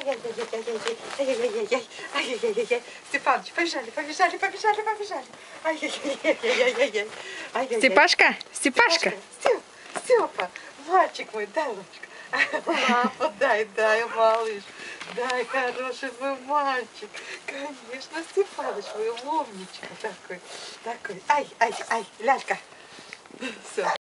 Ай-яй-яй-яй-яй-яй-яй-яй-яй-яй-яй-яй-яй-яй-яй-яй-яй. Ай-яй-яй-яй-яй. Степаныч, побежали, побежали, побежали, побежали. Ай-яй-яй-яй-яй-яй-яй. Ай-яй-яй. Степашка, Степашка. Степа, мальчик мой, дай лапочку. Лапу дай, малыш. Дай, хороший мой мальчик. Конечно, Степаныч, мой умничка такой. Ай, лялька. Все.